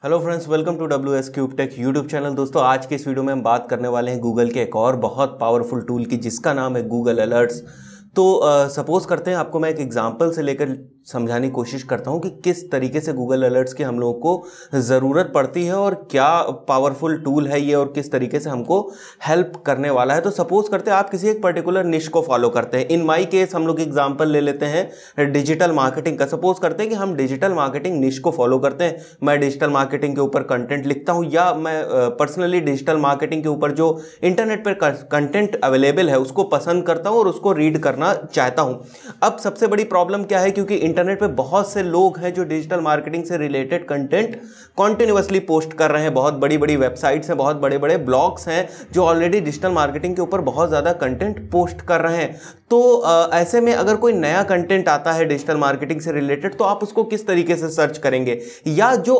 Hello friends, welcome to WS cube tech YouTube channel. दोस्तों, आज के इस वीडियो में हम बात करने वाले हैं गूगल के एक और बहुत पावरफुल टूल की, जिसका नाम है गूगल अलर्ट्स। तो सपोज करते हैं, आपको मैं एक एग्जांपल से लेकर समझाने की कोशिश करता हूं कि किस तरीके से गूगल अलर्ट्स की हम लोगों को ज़रूरत पड़ती है और क्या पावरफुल टूल है ये और किस तरीके से हमको हेल्प करने वाला है। तो सपोज करते हैं आप किसी एक पर्टिकुलर निश को फॉलो करते हैं। इन माई केस हम लोग एग्जांपल ले लेते हैं डिजिटल मार्केटिंग का। सपोज करते हैं कि हम डिजिटल मार्केटिंग निश को फॉलो करते हैं। मैं डिजिटल मार्केटिंग के ऊपर कंटेंट लिखता हूं, या मैं पर्सनली डिजिटल मार्केटिंग के ऊपर जो इंटरनेट पर कंटेंट अवेलेबल है उसको पसंद करता हूं और उसको रीड करना चाहता हूं। अब सबसे बड़ी प्रॉब्लम क्या है, क्योंकि इंटरनेट पे बहुत से लोग हैं जो डिजिटल मार्केटिंग से रिलेटेड कंटेंट कॉन्टिन्यूअसली पोस्ट कर रहे हैं। बहुत बड़ी बड़ी वेबसाइट्स हैं, बहुत बड़े बड़े ब्लॉग्स हैं जो ऑलरेडी डिजिटल मार्केटिंग के ऊपर बहुत ज़्यादा कंटेंट पोस्ट कर रहे हैं। तो ऐसे में अगर कोई नया कंटेंट आता है डिजिटल मार्केटिंग से रिलेटेड, तो आप उसको किस तरीके से सर्च करेंगे, या जो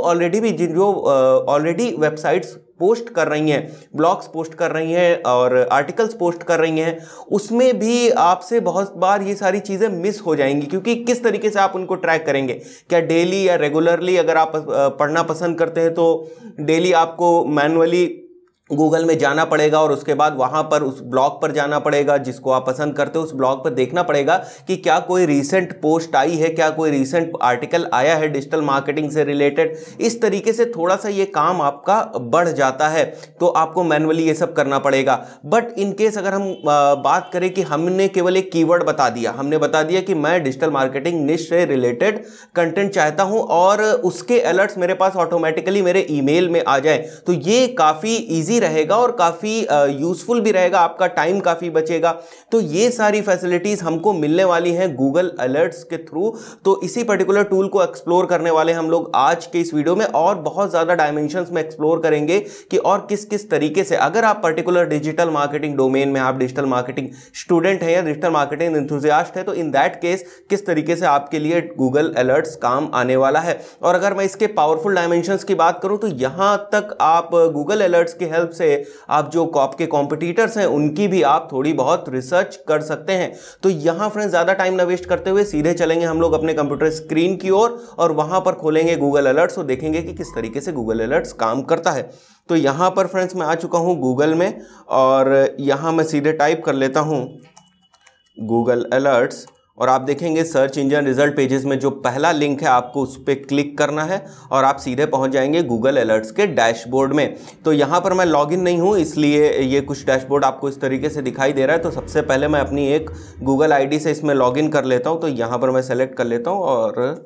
ऑलरेडी वेबसाइट्स पोस्ट कर रही हैं, ब्लॉग्स पोस्ट कर रही हैं और आर्टिकल्स पोस्ट कर रही हैं, उसमें भी आपसे बहुत बार ये सारी चीज़ें मिस हो जाएंगी। क्योंकि किस तरीके से आप उनको ट्रैक करेंगे, क्या डेली या रेगुलरली अगर आप पढ़ना पसंद करते हैं तो डेली आपको मैनुअली गूगल में जाना पड़ेगा और उसके बाद वहां पर उस ब्लॉग पर जाना पड़ेगा जिसको आप पसंद करते हो। उस ब्लॉग पर देखना पड़ेगा कि क्या कोई रीसेंट पोस्ट आई है, क्या कोई रीसेंट आर्टिकल आया है डिजिटल मार्केटिंग से रिलेटेड। इस तरीके से थोड़ा सा ये काम आपका बढ़ जाता है, तो आपको मैनुअली ये सब करना पड़ेगा। बट इन केस अगर हम बात करें कि हमने केवल एक कीवर्ड बता दिया, हमने बता दिया कि मैं डिजिटल मार्केटिंग निश से रिलेटेड कंटेंट चाहता हूं और उसके अलर्ट्स मेरे पास ऑटोमेटिकली मेरे ईमेल में आ जाए, तो ये काफ़ी ईजी रहेगा और काफी यूजफुल भी रहेगा, आपका टाइम काफी बचेगा। तो ये सारी फैसिलिटीज हमको मिलने वाली हैं गूगल अलर्ट्स के थ्रू। तो इसी पर्टिकुलर टूल को एक्सप्लोर करने वाले हम लोग आज के इस वीडियो में, और बहुत ज्यादा डायमेंशंस में एक्सप्लोर करेंगे कि और किस किस तरीके से, अगर आप पर्टिकुलर डिजिटल मार्केटिंग डोमेन में, आप डिजिटल मार्केटिंग स्टूडेंट है या डिजिटल मार्केटिंग एंथुसियास्ट है, तो इन दैट केस किस तरीके से आपके लिए गूगल अलर्ट्स काम आने वाला है। और अगर मैं इसके पावरफुल डायमेंशंस की बात करूं, तो यहां तक आप गूगल अलर्ट्स की हेल्प से आप जो आपके कॉम्पिटिटर्स हैं उनकी भी आप थोड़ी बहुत रिसर्च कर सकते हैं। तो यहां फ्रेंड्स ज्यादा टाइम ना वेस्ट करते हुए सीधे चलेंगे हम लोग अपने कंप्यूटर स्क्रीन की ओर और वहां पर खोलेंगे गूगल अलर्ट्स और देखेंगे कि किस तरीके से गूगल अलर्ट्स काम करता है। तो यहां पर फ्रेंड्स मैं आ चुका हूं गूगल में, और यहां मैं सीधे टाइप कर लेता हूं गूगल अलर्ट्स, और आप देखेंगे सर्च इंजन रिजल्ट पेजेस में जो पहला लिंक है आपको उस पर क्लिक करना है और आप सीधे पहुंच जाएंगे गूगल अलर्ट्स के डैशबोर्ड में। तो यहां पर मैं लॉगिन नहीं हूं, इसलिए ये कुछ डैशबोर्ड आपको इस तरीके से दिखाई दे रहा है। तो सबसे पहले मैं अपनी एक गूगल आईडी से इसमें लॉगिन कर लेता हूं। तो यहां पर मैं सेलेक्ट कर लेता हूं और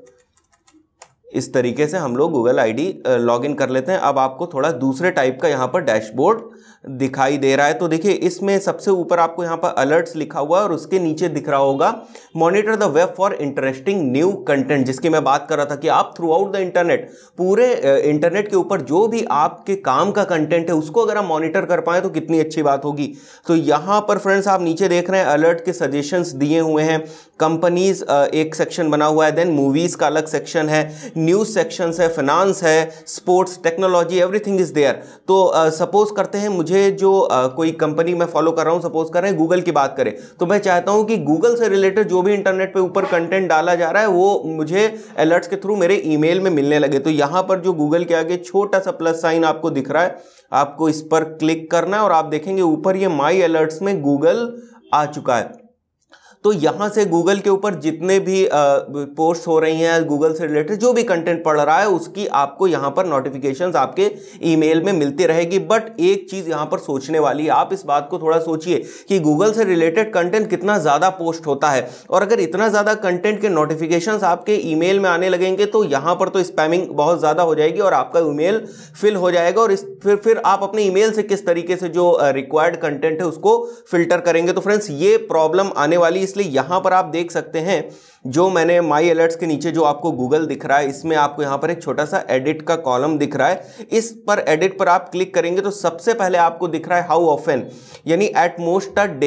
इस तरीके से हम लोग गूगल आईडी लॉगिन कर लेते हैं। अब आपको थोड़ा दूसरे टाइप का यहाँ पर डैशबोर्ड दिखाई दे रहा है। तो देखिए, इसमें सबसे ऊपर आपको यहाँ पर अलर्ट्स लिखा हुआ है और उसके नीचे दिख रहा होगा monitor the web for interesting new content, जिसकी मैं बात कर रहा था कि आप थ्रू आउट द इंटरनेट, पूरे इंटरनेट के ऊपर जो भी आपके काम का कंटेंट है उसको अगर आप मॉनिटर कर पाए तो कितनी अच्छी बात होगी। तो यहाँ पर फ्रेंड्स आप नीचे देख रहे हैं अलर्ट के सजेशंस दिए हुए हैं। कंपनीज एक सेक्शन बना हुआ है, देन मूवीज का अलग सेक्शन है, न्यूज सेक्शन है, फाइनेंस है, sports, technology, everything is there. तो सपोज करते हैं मुझे जो कोई कंपनी मैं फॉलो कर रहा हूं, सपोज कर रहे हैं गूगल की बात करें, तो मैं चाहता हूं कि गूगल से रिलेटेड जो भी इंटरनेट पे ऊपर कंटेंट डाला जा रहा है वो मुझे अलर्ट्स के थ्रू मेरे ईमेल में मिलने लगे। तो यहां पर जो गूगल के आगे छोटा सा प्लस साइन आपको दिख रहा है, आपको इस पर क्लिक करना है और आप देखेंगे ऊपर ये माई अलर्ट्स में गूगल आ चुका है। तो यहां से गूगल के ऊपर जितने भी पोस्ट हो रही हैं गूगल से रिलेटेड, जो भी कंटेंट पढ़ रहा है उसकी आपको यहां पर नोटिफिकेशंस आपके ईमेल में मिलती रहेगी। बट एक चीज यहां पर सोचने वाली है, आप इस बात को थोड़ा सोचिए कि गूगल से रिलेटेड कंटेंट कितना ज्यादा पोस्ट होता है, और अगर इतना ज्यादा कंटेंट के नोटिफिकेशंस आपके ईमेल में आने लगेंगे तो यहां पर तो स्पैमिंग बहुत ज्यादा हो जाएगी और आपका ईमेल फिल हो जाएगा। और फिर आप अपने ईमेल से किस तरीके से जो रिक्वायर्ड कंटेंट है उसको फिल्टर करेंगे। तो फ्रेंड्स ये प्रॉब्लम आने वाली, इसलिए यहां पर आप देख सकते हैं जो मैंने माई अलर्ट्स के नीचे जो आपको गूगल दिख रहा है, इसमें आपको यहां पर एक छोटा सा एडिट का कॉलम दिख रहा है। इस पर एडिट पर आप क्लिक करेंगे तो सबसे पहले आपको दिख रहा है हाउ ऑफन, यानी एट मोस्ट अ डे,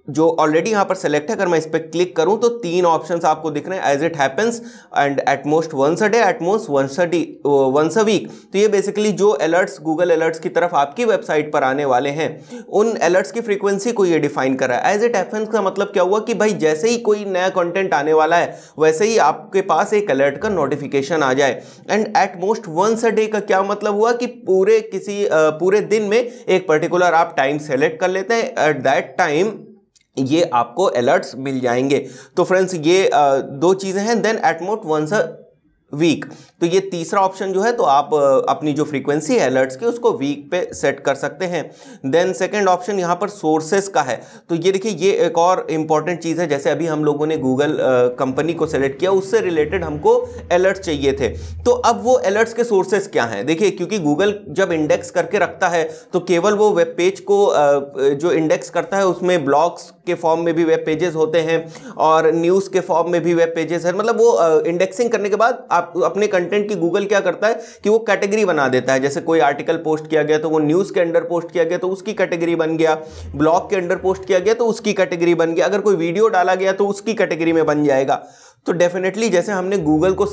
जो ऑलरेडी यहाँ पर सेलेक्ट है, अगर मैं इस पर क्लिक करूं तो 3 ऑप्शंस आपको दिख रहे हैं, as it happens and at most once a day, at most once a week. तो ये बेसिकली जो अलर्ट्स गूगल अलर्ट्स की तरफ आपकी वेबसाइट पर आने वाले हैं उन अलर्ट्स की फ्रीक्वेंसी को ये डिफाइन कर रहा है। एज इट हैपेंस का मतलब क्या हुआ कि भाई जैसे ही कोई नया कंटेंट आने वाला है वैसे ही आपके पास एक अलर्ट का नोटिफिकेशन आ जाए। And at most once a day का क्या मतलब हुआ कि पूरे दिन में एक पर्टिकुलर आप टाइम सेलेक्ट कर लेते हैं, एट दैट टाइम ये आपको अलर्ट्स मिल जाएंगे। तो फ्रेंड्स ये 2 चीजें हैं। Then at most once a week, तो ये तीसरा ऑप्शन जो है, तो आप अपनी जो फ्रीक्वेंसी है अलर्ट्स की उसको वीक पे सेट कर सकते हैं। देन सेकंड ऑप्शन यहाँ पर सोर्सेस का है। तो ये देखिए ये एक और इंपॉर्टेंट चीज़ है, जैसे अभी हम लोगों ने गूगल कंपनी को सेलेक्ट किया, उससे रिलेटेड हमको अलर्ट्स चाहिए थे। तो अब वो अलर्ट्स के सोर्सेस क्या हैं? देखिए क्योंकि गूगल जब इंडेक्स करके रखता है तो केवल वो वेब पेज को जो इंडेक्स करता है उसमें ब्लॉग्स के फॉर्म में भी वेब पेजेस होते हैं और न्यूज़ के फॉर्म में भी वेब पेजेस है। मतलब वो इंडेक्सिंग करने के बाद आप अपने कंटेंट की गूगल क्या करता है कि वो कैटेगरी बना देता है। जैसे कोई आर्टिकल पोस्ट किया गया तो वो न्यूज़ के अंडर पोस्ट किया गया तो उसकी कैटेगरी बन गया, ब्लॉग के अंडर पोस्ट किया गया तो उसकी कैटेगरी बन गया, अगर कोई वीडियो डाला गया तो उसकी कैटेगरी में बन जाएगा। तो डेफिनेटली जैसे हमने गूगल को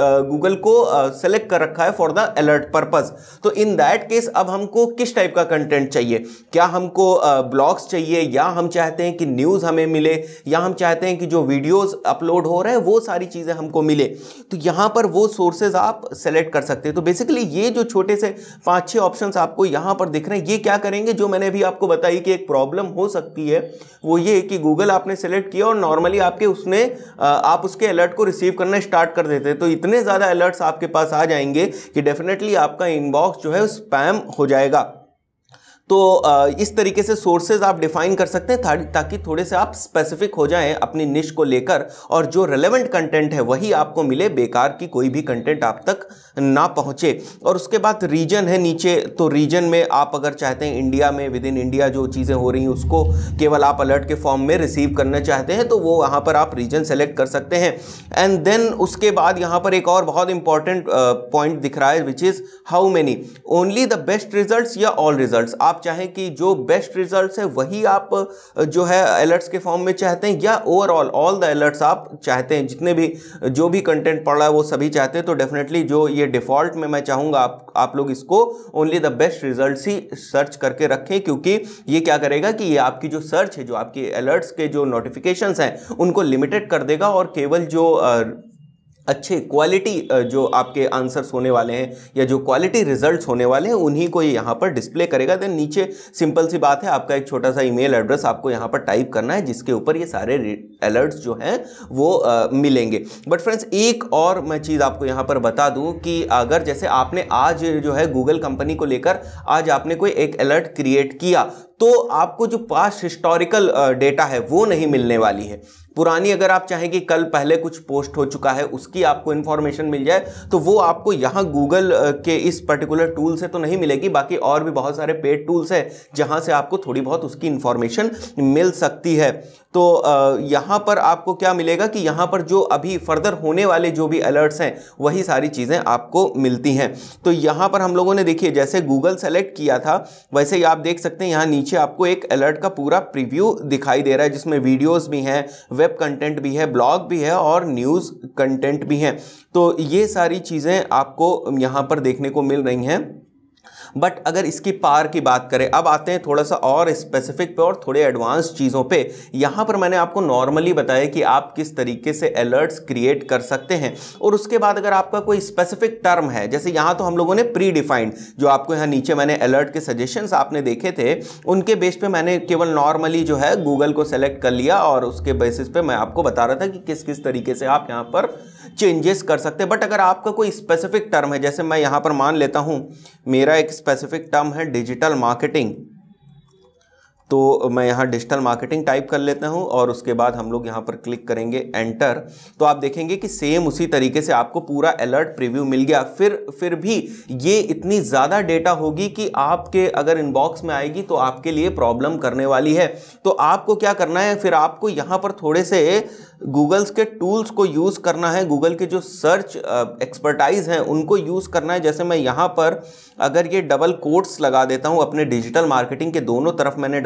सेलेक्ट कर रखा है फॉर द अलर्ट पर्पस, तो इन दैट केस अब हमको किस टाइप का कंटेंट चाहिए? क्या हमको ब्लॉग्स चाहिए, या हम चाहते हैं कि न्यूज़ हमें मिले, या हम चाहते हैं कि जो वीडियोस अपलोड हो रहे हैं वो सारी चीज़ें हमको मिले? तो यहाँ पर वो सोर्सेज आप सेलेक्ट कर सकते हैं। तो बेसिकली ये जो छोटे से 5-6 ऑप्शंस आपको यहाँ पर दिख रहे हैं, ये क्या करेंगे, जो मैंने अभी आपको बताई कि एक प्रॉब्लम हो सकती है वो ये कि गूगल आपने सेलेक्ट किया और नॉर्मली आपके उसने आप उसके अलर्ट को रिसीव करना स्टार्ट कर देते हैं, तो इतने ज़्यादा अलर्ट्स आपके पास आ जाएंगे कि डेफिनेटली आपका इनबॉक्स जो है स्पैम हो जाएगा। तो इस तरीके से सोर्सेज आप डिफाइन कर सकते हैं ताकि थोड़े से आप स्पेसिफिक हो जाएं अपनी निश को लेकर, और जो रेलेवेंट कंटेंट है वही आपको मिले, बेकार की कोई भी कंटेंट आप तक ना पहुंचे। और उसके बाद रीजन है नीचे, तो रीजन में आप अगर चाहते हैं इंडिया में, विद इन इंडिया जो चीज़ें हो रही हैं उसको केवल आप अलर्ट के फॉर्म में रिसीव करना चाहते हैं तो वो वहाँ पर आप रीजन सेलेक्ट कर सकते हैं। एंड देन उसके बाद यहाँ पर एक और बहुत इंपॉर्टेंट पॉइंट दिख रहा है, which is how many, only the best results या ऑल रिजल्ट्स। आप चाहें कि जो बेस्ट रिजल्ट्स है वही आप जो है अलर्ट्स के फॉर्म में चाहते हैं, या ओवरऑल ऑल द अलर्ट्स आप चाहते हैं, जितने भी जो भी कंटेंट पड़ रहा है वो सभी चाहते हैं। तो डेफिनेटली जो ये डिफॉल्ट में मैं चाहूँगा आप लोग इसको ओनली द बेस्ट रिजल्ट्स ही सर्च करके रखें, क्योंकि ये क्या करेगा कि ये आपकी जो सर्च है, जो आपकी अलर्ट्स के जो नोटिफिकेशंस हैं उनको लिमिटेड कर देगा, और केवल जो अच्छे क्वालिटी जो आपके आंसर्स होने वाले हैं या जो क्वालिटी रिजल्ट्स होने वाले हैं उन्हीं को ये यहाँ पर डिस्प्ले करेगा। देन नीचे सिंपल सी बात है, आपका एक छोटा सा ईमेल एड्रेस आपको यहाँ पर टाइप करना है जिसके ऊपर ये सारे अलर्ट्स जो हैं वो मिलेंगे। बट फ्रेंड्स एक और मैं चीज़ आपको यहाँ पर बता दूँ कि अगर जैसे आपने आज जो है गूगल कंपनी को लेकर आज आपने कोई एक अलर्ट क्रिएट किया, तो आपको जो पास्ट हिस्टोरिकल डेटा है वो नहीं मिलने वाली है। पुरानी अगर आप चाहें कि कल पहले कुछ पोस्ट हो चुका है उसकी आपको इन्फॉर्मेशन मिल जाए, तो वो आपको यहाँ गूगल के इस पर्टिकुलर टूल से तो नहीं मिलेगी। बाकी और भी बहुत सारे पेड टूल्स हैं जहाँ से आपको थोड़ी बहुत उसकी इन्फॉर्मेशन मिल सकती है। तो यहाँ पर आपको क्या मिलेगा कि यहाँ पर जो अभी फर्दर होने वाले जो भी अलर्ट्स हैं वही सारी चीज़ें आपको मिलती हैं। तो यहाँ पर हम लोगों ने देखिए जैसे गूगल सेलेक्ट किया था वैसे ही आप देख सकते हैं यहाँ नीचे आपको एक अलर्ट का पूरा प्रीव्यू दिखाई दे रहा है, जिसमें वीडियोस भी हैं, वेब कंटेंट भी है, ब्लॉग भी है और न्यूज़ कंटेंट भी हैं। तो ये सारी चीज़ें आपको यहाँ पर देखने को मिल रही हैं। बट अगर इसकी पार की बात करें, अब आते हैं थोड़ा सा और स्पेसिफिक पे और थोड़े एडवांस चीज़ों पे। यहाँ पर मैंने आपको नॉर्मली बताया कि आप किस तरीके से अलर्ट्स क्रिएट कर सकते हैं, और उसके बाद अगर आपका कोई स्पेसिफिक टर्म है, जैसे यहाँ तो हम लोगों ने प्री डिफाइंड जो आपको यहाँ नीचे मैंने अलर्ट के सजेशंस आपने देखे थे उनके बेस पे मैंने केवल नॉर्मली जो है गूगल को सेलेक्ट कर लिया और उसके बेसिस पे मैं आपको बता रहा था कि किस किस तरीके से आप यहाँ पर चेंजेस कर सकते हैं। बट अगर आपका कोई स्पेसिफिक टर्म है, जैसे मैं यहाँ पर मान लेता हूँ मेरा एक स्पेसिफिक टर्म है डिजिटल मार्केटिंग, तो मैं यहाँ डिजिटल मार्केटिंग टाइप कर लेता हूँ और उसके बाद हम लोग यहाँ पर क्लिक करेंगे एंटर, तो आप देखेंगे कि सेम उसी तरीके से आपको पूरा अलर्ट प्रीव्यू मिल गया। फिर भी ये इतनी ज़्यादा डेटा होगी कि आपके अगर इनबॉक्स में आएगी तो आपके लिए प्रॉब्लम करने वाली है। तो आपको क्या करना है, फिर आपको यहाँ पर थोड़े से गूगल्स के टूल्स को यूज़ करना है, गूगल के जो सर्च एक्सपर्टाइज हैं उनको यूज़ करना है। जैसे मैं यहाँ पर अगर ये डबल कोट्स लगा देता हूँ, अपने डिजिटल मार्केटिंग के दोनों तरफ मैंने डबल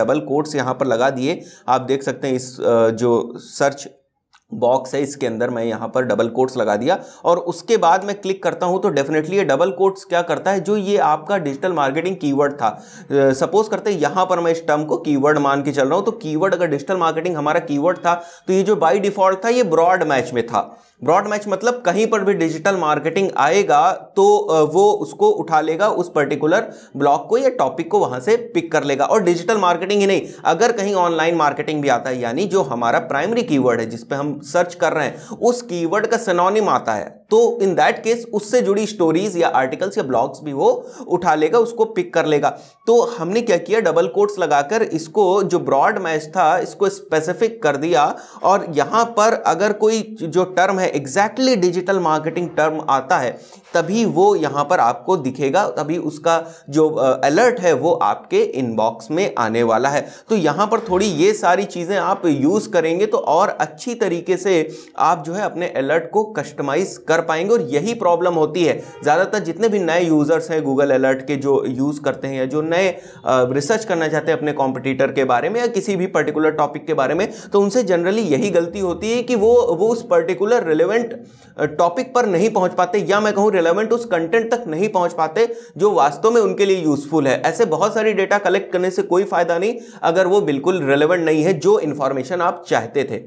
डबल कोट्स यहाँ पर लगा दिए। आप देख सकते हैं इस जो सर्च बॉक्स है इसके अंदर मैं यहाँ पर डबल कोट्स लगा दिया और उसके बाद मैं क्लिक करता हूँ तो डेफिनेटली ये डबल कोट्स क्या करता है, जो ये आपका डिजिटल मार्केटिंग कीवर्ड था, सपोज करते हैं यहाँ पर मैं इस टर्म को कीवर्ड मान के चल रहा हूँ, तो कीवर्ड अगर डिजिटल मार्केटिंग हमारा कीवर्ड था तो ये जो बाय डिफॉल्ट था ये ब्रॉड मैच में था। ब्रॉड मैच मतलब कहीं पर भी डिजिटल मार्केटिंग आएगा तो वो उसको उठा लेगा, उस पर्टिकुलर ब्लॉक को या टॉपिक को वहां से पिक कर लेगा। और डिजिटल मार्केटिंग ही नहीं, अगर कहीं ऑनलाइन मार्केटिंग भी आता है, यानी जो हमारा प्राइमरी कीवर्ड है जिस पे हम सर्च कर रहे हैं उस कीवर्ड का सिनोनिम आता है, तो इन दैट केस उससे जुड़ी स्टोरीज या आर्टिकल्स या ब्लॉग्स भी वो उठा लेगा, उसको पिक कर लेगा। तो हमने क्या किया, डबल कोट्स लगाकर इसको जो ब्रॉड मैच था इसको स्पेसिफिक कर दिया और यहां पर अगर कोई जो टर्म है एग्जैक्टली डिजिटल मार्केटिंग टर्म आता है तभी वो यहां पर आपको दिखेगा, तभी उसका जो अलर्ट है वो आपके इनबॉक्स में आने वाला है। तो यहां पर थोड़ी ये सारी चीजें आप यूज करेंगे तो और अच्छी तरीके से आप जो है अपने अलर्ट को कस्टमाइज कर पाएंगे। और यही प्रॉब्लम होती है ज्यादातर जितने भी नए यूजर्स हैं गूगल अलर्ट के जो यूज करते हैं या जो नए रिसर्च करना चाहते हैं अपने कॉम्पिटिटर के बारे में या किसी भी पर्टिकुलर टॉपिक के बारे में, तो उनसे जनरली यही गलती होती है कि वो उस पर्टिकुलर रिलेवेंट टॉपिक पर नहीं पहुंच पाते, या मैं कहूं रिलेवेंट उस कंटेंट तक नहीं पहुंच पाते जो वास्तव में उनके लिए यूजफुल है। ऐसे बहुत सारी डेटा कलेक्ट करने से कोई फायदा नहीं अगर वो बिल्कुल रिलेवेंट नहीं है जो इंफॉर्मेशन आप चाहते थे।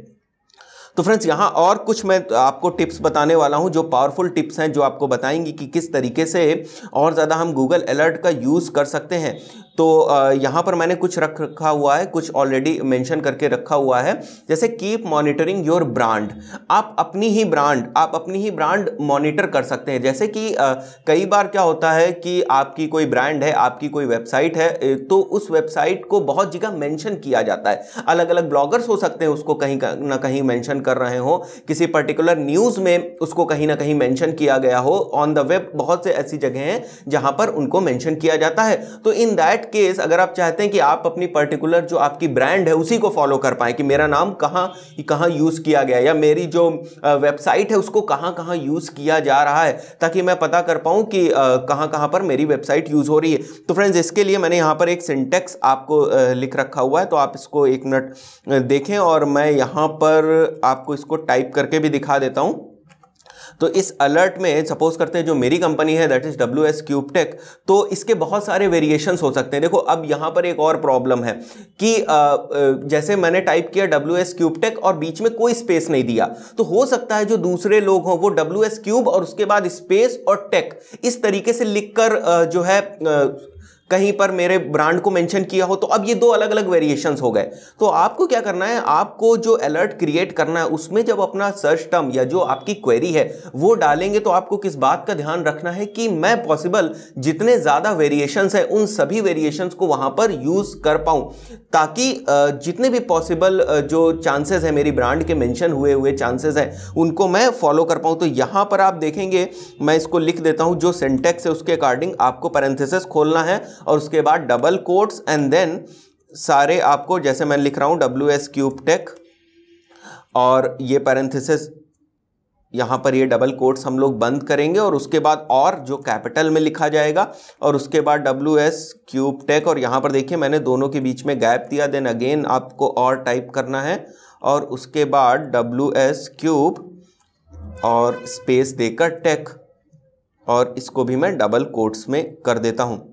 तो फ्रेंड्स यहाँ और कुछ मैं आपको टिप्स बताने वाला हूँ जो पावरफुल टिप्स हैं, जो आपको बताएंगी कि किस तरीके से और ज़्यादा हम गूगल अलर्ट का यूज़ कर सकते हैं। तो यहाँ पर मैंने कुछ रखा हुआ है, कुछ ऑलरेडी मेंशन करके रखा हुआ है, जैसे कीप मॉनिटरिंग योर ब्रांड। आप अपनी ही ब्रांड मॉनिटर कर सकते हैं। जैसे कि कई बार क्या होता है कि आपकी कोई ब्रांड है, आपकी कोई वेबसाइट है, तो उस वेबसाइट को बहुत जगह मेंशन किया जाता है। अलग अलग ब्लॉगर्स हो सकते हैं उसको कहीं ना कहीं मेंशन कर रहे हो, किसी पर्टिकुलर न्यूज़ में उसको कहीं ना कहीं मेंशन किया गया हो, ऑन द वेब बहुत से ऐसी जगह हैं जहां पर उनको मेंशन किया जाता है। तो इन दैट केस अगर आप चाहते हैं कि आप अपनी पर्टिकुलर जो आपकी ब्रांड है उसी को फॉलो कर पाए कि मेरा नाम कहां यूज किया गया या मेरी जो वेबसाइट है उसको कहां यूज किया जा रहा है, ताकि मैं पता कर पाऊं कि कहां पर मेरी वेबसाइट यूज हो रही है। तो फ्रेंड्स इसके लिए मैंने यहां पर एक सिंटेक्स आपको लिख रखा हुआ है, तो आप इसको एक मिनट देखें और मैं यहां पर आपको इसको टाइप करके भी दिखा देता हूं। तो इस अलर्ट में सपोज करते हैं जो मेरी कंपनी है that is WS cube tech, तो इसके बहुत सारे वेरिएशंस हो सकते हैं। देखो अब यहां पर एक और प्रॉब्लम है कि जैसे मैंने टाइप किया WS क्यूब टेक और बीच में कोई स्पेस नहीं दिया, तो हो सकता है जो दूसरे लोग हों वो WS क्यूब और उसके बाद स्पेस और टेक इस तरीके से लिखकर जो है कहीं पर मेरे ब्रांड को मेंशन किया हो। तो अब ये दो अलग अलग वेरिएशंस हो गए। तो आपको क्या करना है, आपको जो अलर्ट क्रिएट करना है उसमें जब अपना सर्च टर्म या जो आपकी क्वेरी है वो डालेंगे तो आपको किस बात का ध्यान रखना है कि मैं पॉसिबल जितने ज्यादा वेरिएशंस है उन सभी वेरिएशंस को वहां पर यूज कर पाऊं, ताकि जितने भी पॉसिबल जो चांसेस है मेरी ब्रांड के मेंशन हुए चांसेस हैं उनको मैं फॉलो कर पाऊं। तो यहां पर आप देखेंगे मैं इसको लिख देता हूं, जो सिंटेक्स है उसके अकॉर्डिंग आपको पैरेंथेसिस खोलना है और उसके बाद डबल कोट्स एंड देन सारे आपको, जैसे मैं लिख रहा हूं WS क्यूब टेक और ये पैरेंथेसिस यहां पर ये डबल कोट्स हम लोग बंद करेंगे और उसके बाद और जो कैपिटल में लिखा जाएगा और उसके बाद WS क्यूब टेक और यहां पर देखिए मैंने दोनों के बीच में गैप दिया, देन अगेन आपको और टाइप करना है और उसके बाद WS क्यूब और स्पेस देकर टेक और इसको भी मैं डबल कोट्स में कर देता हूं।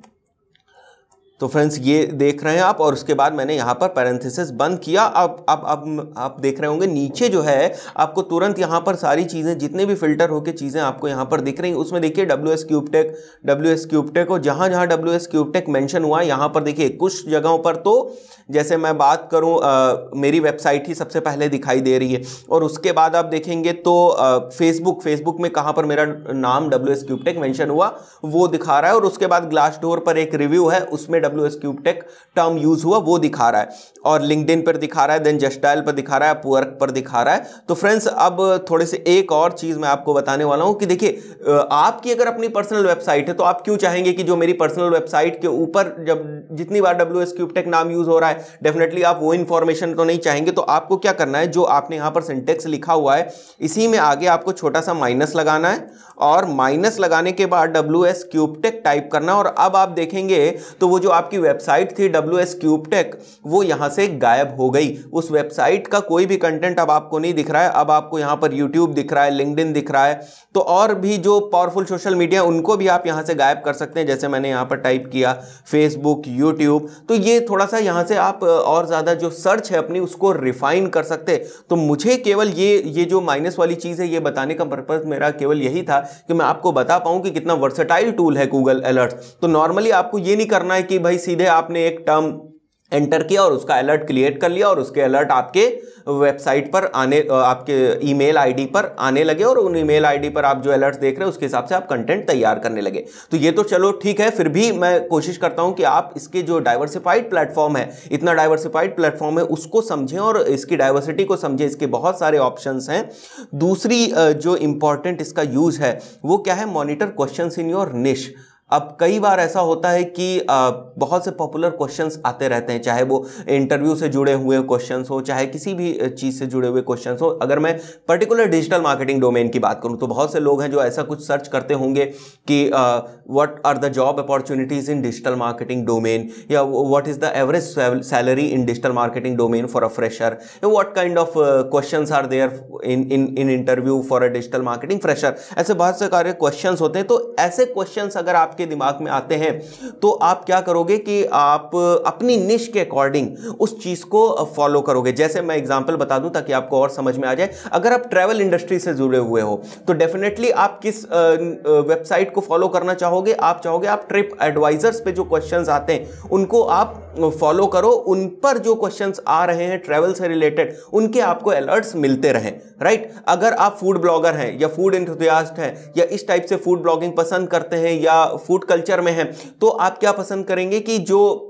तो फ्रेंड्स ये देख रहे हैं आप और उसके बाद मैंने यहाँ पर पैरेंथेसिस बंद किया। अब आप देख रहे होंगे नीचे जो है आपको तुरंत यहाँ पर सारी चीज़ें जितने भी फिल्टर होकर चीज़ें आपको यहाँ पर दिख रही हैं उसमें देखिए WS क्यूब टेक और जहाँ WS क्यूब टेक मेंशन हुआ है यहाँ पर देखिए कुछ जगहों पर तो जैसे मैं बात करूँ मेरी वेबसाइट ही सबसे पहले दिखाई दे रही है और उसके बाद आप देखेंगे तो फेसबुक में कहाँ पर मेरा नाम WS क्यूब टेक मेंशन हुआ वो दिखा रहा है और उसके बाद ग्लासडोर पर एक रिव्यू है उसमें WS cube tech term use हुआ वो दिखा रहा है और लिंक्डइन पर दिखा रहा है, देन जस्टाइल पर दिखा रहा है, अपवर्क पर दिखा रहा है। तो फ्रेंड्स अब थोड़े से एक और चीज मैं आपको बताने वाला हूं कि देखिए आपकी अगर अपनी पर्सनल वेबसाइट है तो आप क्यों चाहेंगे कि जो मेरी पर्सनल वेबसाइट के ऊपर जब जितनी बार WS क्यूब टेक नाम यूज हो रहा है डेफिनेटली आप वो इंफॉर्मेशन तो नहीं चाहेंगे। तो आपको क्या करना है, जो आपने यहां पर सिंटेक्स लिखा हुआ है इसी में आगे आपको छोटा सा माइनस लगाना है और माइनस लगाने के बाद WS क्यूब टेक टाइप करना और अब आप देखेंगे तो वो जो आपकी वेबसाइट थी WS क्यूबटेक, वो यहां से गायब हो गई। उस वेबसाइट का कोई भी कंटेंट अब आपको नहीं दिख रहा है। अब आपको यहां पर यूट्यूब दिख रहा है, लिंक्डइन दिख रहा है, तो और भी जो पावरफुल सोशल मीडिया उनको भी आप यहां से गायब कर सकते हैं। जैसे मैंने यहां पर टाइप किया फेसबुक, यूट्यूब, तो ये थोड़ा सा यहां से आप और ज्यादा जो सर्च है अपनी उसको रिफाइन कर सकते। तो मुझे केवल ये जो माइनस वाली चीज है ये बताने का पर्पस मेरा केवल यही था कि मैं आपको बता पाऊं कि कितना वर्सेटाइल टूल है गूगल अलर्ट्स। तो नॉर्मली आपको ये नहीं करना है कि भाई सीधे आपने एक टर्म एंटर किया और उसका अलर्ट क्रिएट कर लिया और उसके अलर्ट आपके वेबसाइट पर आने, आपके ईमेल आईडी पर आने लगे और उन ईमेल आईडी पर आप जो अलर्ट्स देख रहे हैं उसके हिसाब से आप कंटेंट तैयार करने लगे। तो ये तो चलो ठीक है, फिर भी मैं कोशिश करता हूं कि आप इसके जो डाइवर्सिफाइड प्लेटफॉर्म है, इतना डाइवर्सिफाइड प्लेटफॉर्म है, उसको समझें और इसकी डाइवर्सिटी को समझें। इसके बहुत सारे ऑप्शंस हैं। दूसरी जो इंपॉर्टेंट इसका यूज है वो क्या है, मॉनिटर क्वेश्चंस इन योर निश। अब कई बार ऐसा होता है कि बहुत से पॉपुलर क्वेश्चंस आते रहते हैं, चाहे वो इंटरव्यू से जुड़े हुए क्वेश्चंस हो, चाहे किसी भी चीज़ से जुड़े हुए क्वेश्चंस हो। अगर मैं पर्टिकुलर डिजिटल मार्केटिंग डोमेन की बात करूं तो बहुत से लोग हैं जो ऐसा कुछ सर्च करते होंगे कि what are the job opportunities in digital marketing domain, या what is the average salary in digital marketing domain for a fresher, what kind of questions are there in interview for a digital marketing fresher. ऐसे बहुत से सारे questions होते हैं। तो ऐसे questions अगर आप के दिमाग में आते हैं तो आप क्या करोगे कि आप अपनी निश के अकॉर्डिंग उस चीज को फॉलो करोगे। जैसे मैं एग्जांपल बता दूं ताकि आपको और समझ में आ जाए। अगर आप ट्रैवल इंडस्ट्री से जुड़े हुए हो तो डेफिनेटली आप किस वेबसाइट को फॉलो करना चाहोगे, आप चाहोगे आप ट्रिप एडवाइजर्स पे जो क्वेश्चंस आते हैं उनको आप फॉलो करो। उन पर जो क्वेश्चंस आ रहे हैं ट्रैवल से रिलेटेड उनके आपको अलर्ट्स मिलते रहें, राइट। अगर आप फूड ब्लॉगर हैं या फूड एंथुसियास्ट हैं या इस टाइप से फूड ब्लॉगिंग पसंद करते हैं या फूड कल्चर में हैं, तो आप क्या पसंद करेंगे कि जो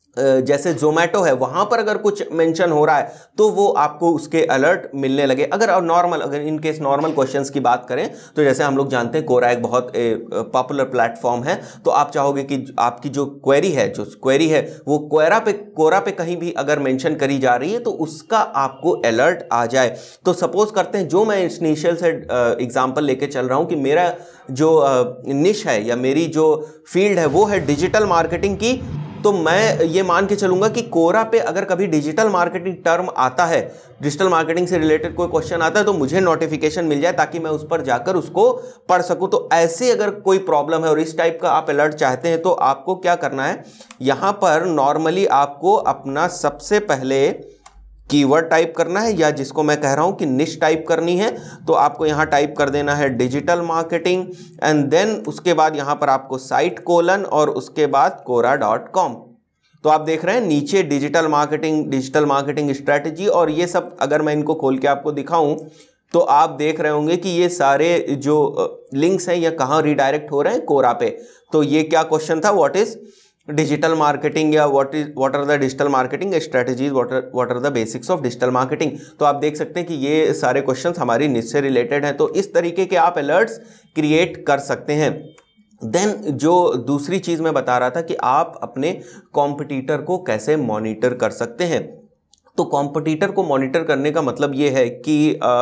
जैसे जोमेटो है वहां पर अगर कुछ मेंशन हो रहा है तो वो आपको उसके अलर्ट मिलने लगे। अगर इन केस नॉर्मल क्वेश्चंस की बात करें तो जैसे हम लोग जानते हैं कोरा एक बहुत पॉपुलर प्लेटफॉर्म है, तो आप चाहोगे कि आपकी जो क्वेरी है वो कोरा पे कहीं भी अगर मेंशन करी जा रही है तो उसका आपको अलर्ट आ जाए। तो सपोज करते हैं जो मैं इनिशियल से एग्जांपल लेके चल रहा हूं कि मेरा जो निश है या मेरी जो फील्ड है वो है डिजिटल मार्केटिंग की, तो मैं ये मान के चलूंगा कि कोरा पे अगर कभी डिजिटल मार्केटिंग टर्म आता है, डिजिटल मार्केटिंग से रिलेटेड कोई क्वेश्चन आता है तो मुझे नोटिफिकेशन मिल जाए ताकि मैं उस पर जाकर उसको पढ़ सकूं। तो ऐसे अगर कोई प्रॉब्लम है और इस टाइप का आप अलर्ट चाहते हैं तो आपको क्या करना है, यहां पर नॉर्मली आपको अपना सबसे पहले कीवर्ड टाइप करना है, या जिसको मैं कह रहा हूं कि निश टाइप करनी है। तो आपको यहां टाइप कर देना है डिजिटल मार्केटिंग एंड देन उसके बाद यहां पर आपको साइट कोलन और उसके बाद कोरा.com। तो आप देख रहे हैं नीचे डिजिटल मार्केटिंग स्ट्रेटजी, और ये सब अगर मैं इनको खोल के आपको दिखाऊं तो आप देख रहे होंगे कि ये सारे जो लिंक्स हैं ये कहां रिडायरेक्ट हो रहे हैं, कोरा पे। तो ये क्या क्वेश्चन था, व्हाट इज डिजिटल मार्केटिंग या what are the digital marketing strategies, what are the basics of digital marketing. तो आप देख सकते हैं कि ये सारे क्वेश्चंस हमारी निश से रिलेटेड हैं। तो इस तरीके के आप अलर्ट्स क्रिएट कर सकते हैं। देन जो दूसरी चीज मैं बता रहा था कि आप अपने कॉम्पिटिटर को कैसे मॉनिटर कर सकते हैं। तो कॉम्पिटिटर को मॉनिटर करने का मतलब ये है कि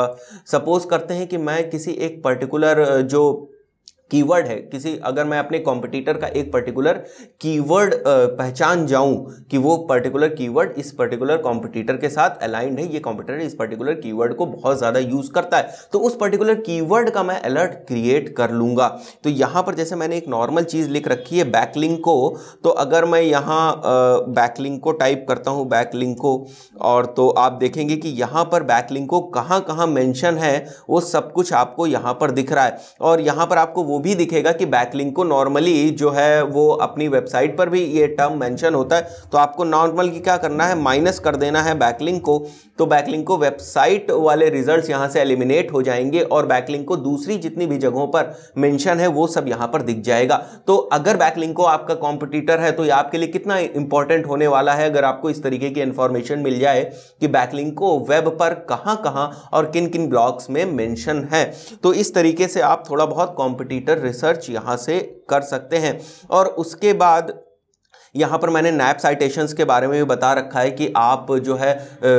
सपोज करते हैं कि मैं किसी एक पर्टिकुलर जो कीवर्ड है, अगर मैं अपने कॉम्पिटिटर का एक पर्टिकुलर कीवर्ड पहचान जाऊं कि वो पर्टिकुलर कीवर्ड इस पर्टिकुलर कॉम्पिटिटर के साथ अलाइंड है, ये कॉम्पिटिटर इस पर्टिकुलर कीवर्ड को बहुत ज़्यादा यूज़ करता है, तो उस पर्टिकुलर कीवर्ड का मैं अलर्ट क्रिएट कर लूँगा। तो यहाँ पर जैसे मैंने एक नॉर्मल चीज़ लिख रखी है बैकलिंक को, तो अगर मैं यहाँ बैकलिंक को टाइप करता हूँ बैकलिंक को, और तो आप देखेंगे कि यहाँ पर बैकलिंक को कहाँ कहाँ मेंशन है वो सब कुछ आपको यहाँ पर दिख रहा है। और यहाँ पर आपको वो भी दिखेगा कि बैकलिंक को नॉर्मली जो है वो अपनी वेबसाइट पर भी ये टर्म मेंशन होता है, तो आपको नॉर्मली क्या करना है, माइनस कर देना है बैकलिंक को। तो बैकलिंक को वेबसाइट वाले रिजल्ट्स यहाँ से एलिमिनेट हो जाएंगे और बैकलिंक को दूसरी जितनी भी जगहों पर मेंशन है वो सब यहाँ पर दिख जाएगा। तो अगर बैकलिंक को आपका कॉम्पिटिटर है तो ये आपके लिए कितना इंपॉर्टेंट होने वाला है अगर आपको इस तरीके की इंफॉर्मेशन मिल जाए कि बैकलिंक को वेब पर कहाँ कहाँ और किन किन ब्लॉग्स में मेंशन है। तो इस तरीके से आप थोड़ा बहुत कॉम्पिटिटर रिसर्च यहाँ से कर सकते हैं। और उसके बाद यहाँ पर मैंने नैप साइटेशंस के बारे में भी बता रखा है कि आप जो है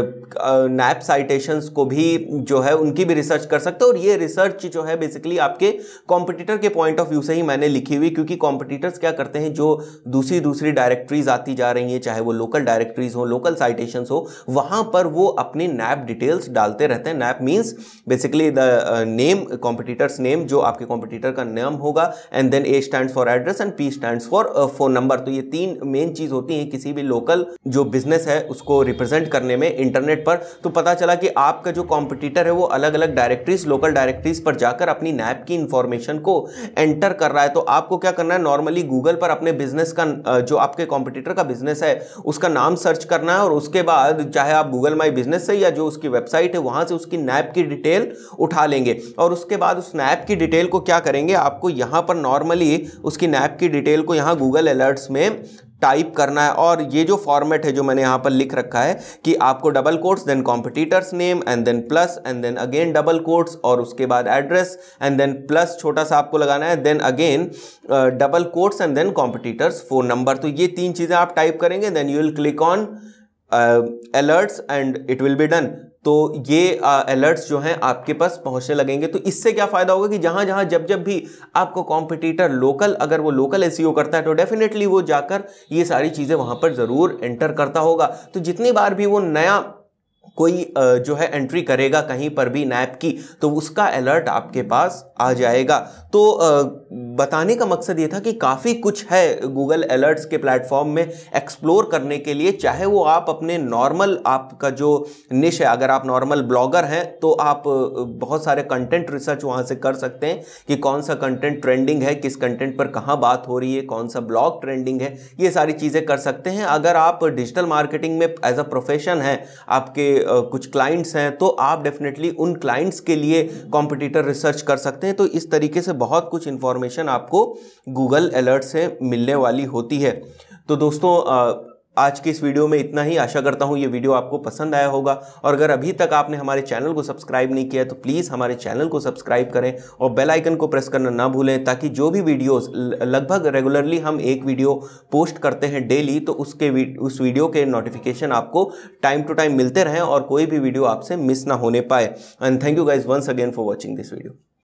नैप साइटेशंस को भी जो है उनकी भी रिसर्च कर सकते हो, और ये रिसर्च जो है बेसिकली आपके कॉम्पिटिटर के पॉइंट ऑफ व्यू से ही मैंने लिखी हुई, क्योंकि कॉम्पिटिटर्स क्या करते हैं, जो दूसरी डायरेक्टरीज आती जा रही हैं, चाहे वो लोकल डायरेक्टरीज हो, लोकल साइटेशंस हो, वहां पर वो अपनी नैप डिटेल्स डालते रहते हैं। NAP means basically the name, competitors name, जो आपके कॉम्पिटिटर का नाम होगा, and then A stands for address and P stands for phone number. तो ये 3 मेन चीज होती है किसी भी लोकल जो बिजनेस है उसको रिप्रेजेंट करने में इंटरनेट पर। तो पता चला कि आपका जो कॉम्पिटिटर है वो अलग अलग डायरेक्टरीज, लोकल डायरेक्टरीज पर जाकर अपनी नैप की इंफॉर्मेशन को एंटर कर रहा है। तो आपको क्या करना है, नॉर्मली गूगल पर अपने बिजनेस का, जो आपके कॉम्पिटिटर का बिजनेस है उसका नाम सर्च करना है, और उसके बाद चाहे आप गूगल माई बिजनेस से या जो उसकी वेबसाइट है वहां से उसकी नैप की डिटेल उठा लेंगे, और उसके बाद उस नैप की डिटेल को क्या करेंगे, आपको यहां पर नॉर्मली उसकी नैप की डिटेल को यहां गूगल अलर्ट्स में टाइप करना है। और ये जो फॉर्मेट है जो मैंने यहां पर लिख रखा है कि आपको double quotes, then competitors name, and then plus, and then again double quotes, और उसके बाद एड्रेस, एंड देन प्लस छोटा सा आपको लगाना है, then again double quotes, and then competitors phone number. तो ये 3 चीजें आप टाइप करेंगे, then you will click on alerts and it will be done. तो ये अलर्ट्स जो हैं आपके पास पहुंचने लगेंगे। तो इससे क्या फायदा होगा कि जहां जहां जब भी आपको कॉम्पिटिटर लोकल, अगर वो लोकल एसईओ करता है तो डेफिनेटली वो जाकर ये सारी चीजें वहां पर जरूर एंटर करता होगा। तो जितनी बार भी वो नया कोई जो है एंट्री करेगा कहीं पर भी नैप की, तो उसका अलर्ट आपके पास आ जाएगा। तो बताने का मकसद ये था कि काफ़ी कुछ है गूगल अलर्ट्स के प्लेटफॉर्म में एक्सप्लोर करने के लिए। चाहे वो आप अपने नॉर्मल, आपका जो निश है, अगर आप नॉर्मल ब्लॉगर हैं तो आप बहुत सारे कंटेंट रिसर्च वहाँ से कर सकते हैं कि कौन सा कंटेंट ट्रेंडिंग है, किस कंटेंट पर कहाँ बात हो रही है, कौन सा ब्लॉग ट्रेंडिंग है, ये सारी चीज़ें कर सकते हैं। अगर आप डिजिटल मार्केटिंग में एज अ प्रोफेशन है, आपके कुछ क्लाइंट्स हैं, तो आप डेफिनेटली उन क्लाइंट्स के लिए कॉम्पिटिटर रिसर्च कर सकते हैं। तो इस तरीके से बहुत कुछ इंफॉर्मेशन आपको गूगल अलर्ट से मिलने वाली होती है। तो दोस्तों आज की इस वीडियो में इतना ही। आशा करता हूँ ये वीडियो आपको पसंद आया होगा, और अगर अभी तक आपने हमारे चैनल को सब्सक्राइब नहीं किया तो प्लीज़ हमारे चैनल को सब्सक्राइब करें और बेल आइकन को प्रेस करना ना भूलें, ताकि जो भी वीडियोस, लगभग रेगुलरली हम एक वीडियो पोस्ट करते हैं डेली, तो उस वीडियो के नोटिफिकेशन आपको टाइम टू टाइम मिलते रहें और कोई भी वीडियो आपसे मिस ना होने पाए। And thank you guys once again for watching this video.